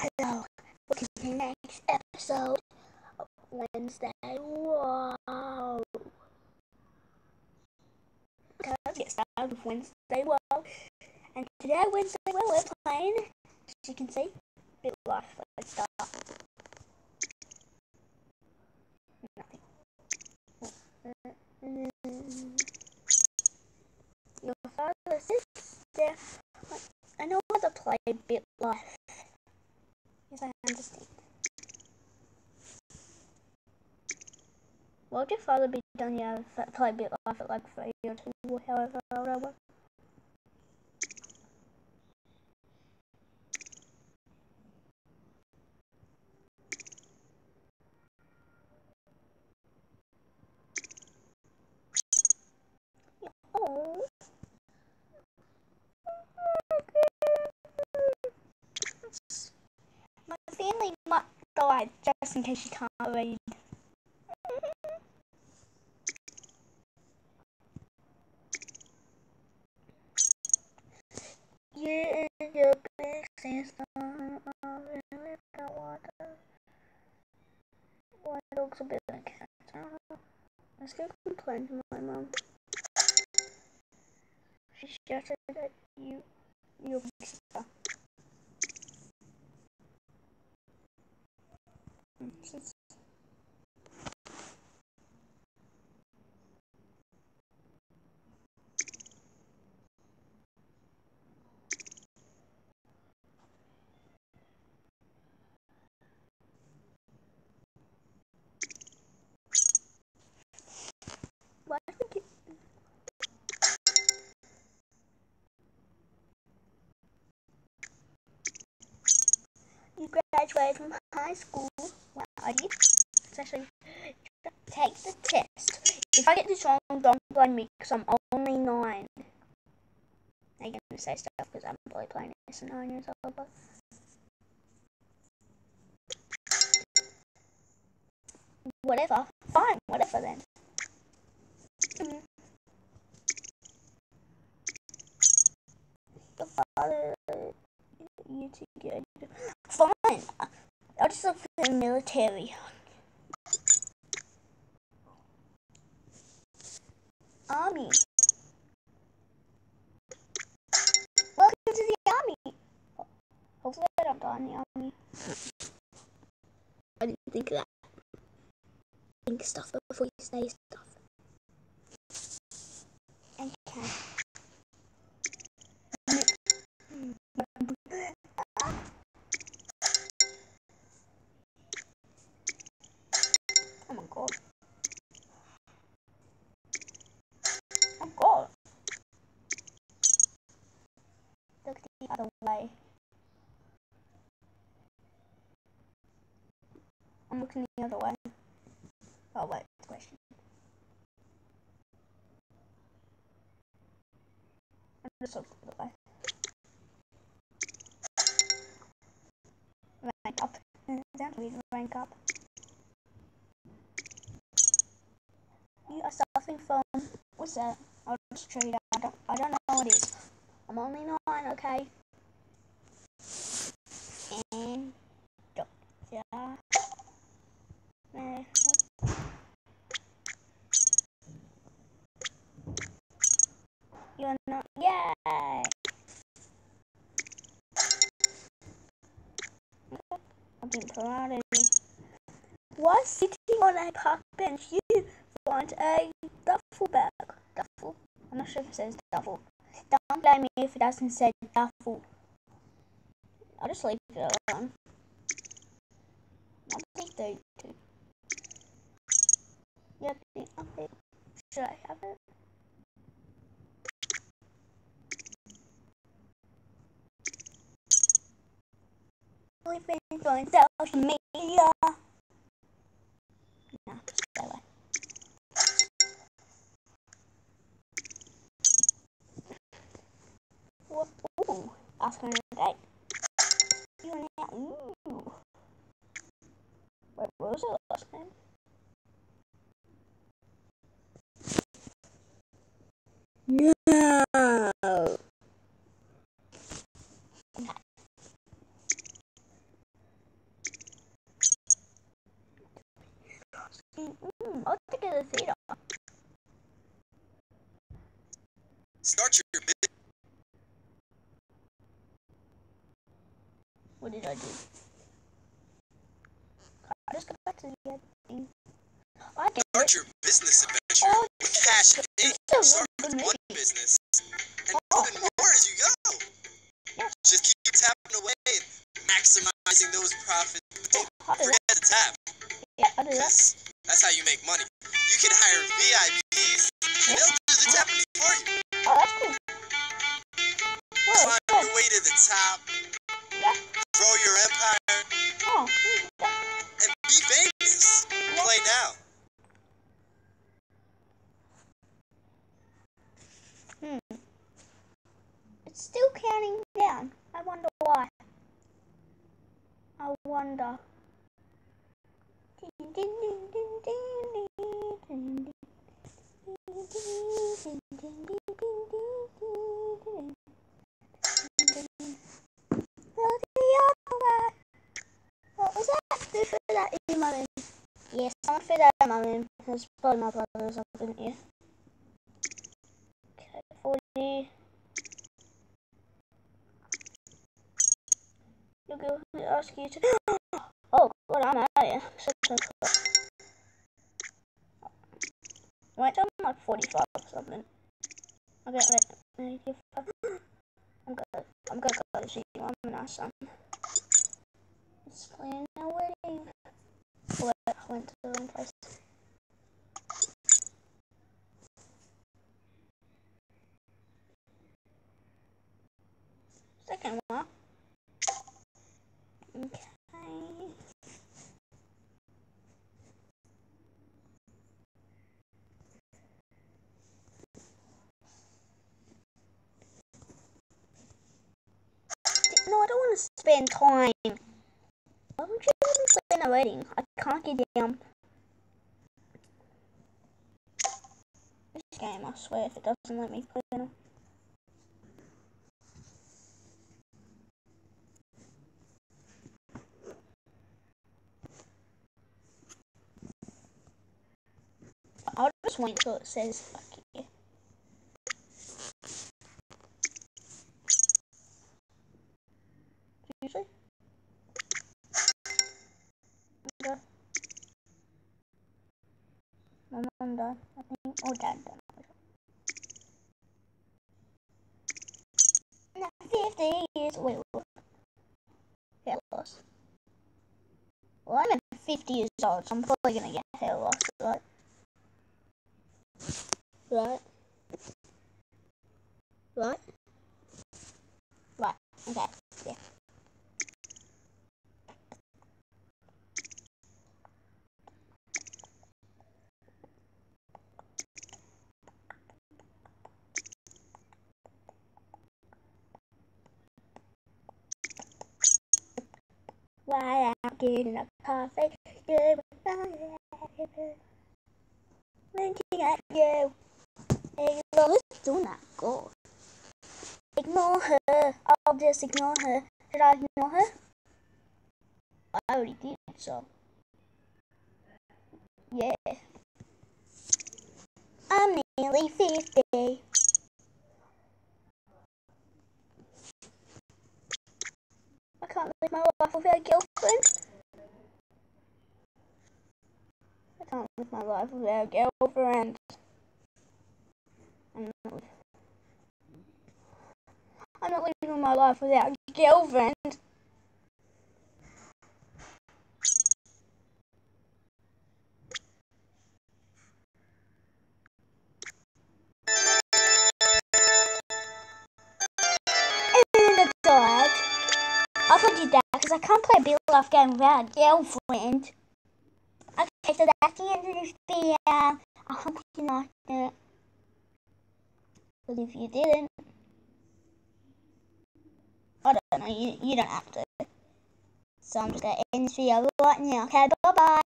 Hello, welcome to the next episode of Wednesday. Whoa! Okay, let's get started with Wednesday. Whoa! And today, Wednesday, we're playing, as you can see, bitlife. Let's start. Nothing. Your father sits there. I know how to play bitlife. Yes, I understand. What would your father be done? Yeah, play bitlife at like 3 or 2 or however old I was. Oh. My family might die just in case you can't read. You and your big sister really don't want to. Why dogs are better than cats? I don't know. Let's go complain to my mum. She shouted at your big sister. Why do we get... You graduated from high school. Wow, I did. It's actually... Take the test. If I get this wrong, don't blame me because I'm only 9. I'm going to say stuff because I'm probably playing this at 9 years old. But... Whatever. Fine, whatever then. Your father... You too good. Fine. I'll just look for the military. Army. Welcome to the army. Hopefully I don't die in the army. I didn't think of that. Think stuff before you say stuff. Okay. Oh my god. Oh god. Look the other way. I'm looking the other way. Oh wait, question. I'm just looking the other way. Rank up. Don't read rank up. You are suffering from... What's that? I'll just show you that. I don't know what it is. I'm only 9, okay? And... Yeah. You're not... Yay! I'm being proud of you. Why sitting on a park bench? You want a duffel bag. Duffel? I'm not sure if it says duffel. Don't blame me if it doesn't say duffel. I'll just leave it alone. I'll take 32. Yep, okay. Should I have it? Only friends on social media. No, stay away. Ooh, ask her on a date. You and that, ooh. Wait, what was her last name? No. Start your business. What did I do? I just got back to the thing. I get Start it. your business adventure with Cash Inc. Start with one business and open more as you go. Just keep tapping away and maximizing those profits. Don't forget to tap. Yeah, I do that. Because that's how you make money. You can hire VIPs and they'll do the tapping for you. Oh, that's cool. Whoa, Find good. your way to the top. Yeah. Grow your empire. Oh, And be famous. Play now. It's still counting down. I wonder why. I wonder. What was that? Who threw that in my room? Yes, someone threw that in my room. There's probably my brother or something here. Okay, 40. You'll go ask you to. Oh, God, I'm out of here. Right, I'm like 45 or something. I'll get like 85. I'm gonna go to see you. I'm a nice son. It's playing a wedding. Oh, wait, I went to the wrong place. Second one. Okay. No, I don't want to spend time. Why would you let me play in a wedding? I can't get down. This game, I swear, if it doesn't let me play in it. I'll just wait until it says okay. Usually. Okay. My mom died, I think. Or dad died. No, 50 years. Wait, what? Hair loss. Well, I'm 50 years old, so I'm probably gonna get hair loss, right? Right? Right? Right. Okay. Yeah. Why I'm getting a coffee? Yeah, looking at you. Hey, girl, who's doing that? Go. Ignore her. I'll just ignore her. Should I ignore her? I already did, so. Yeah. I'm nearly 50. I can't live my life without a girlfriend. I can't live my life without a girlfriend. I'm not living my life without a girlfriend. And a dog. I thought you that because I can't play a bitlife game without a girlfriend. Okay, so that's the end of this video. I hope you liked it. But if you didn't, I don't know, you don't have to. So I'm just going to end this video right now. Okay, bye-bye.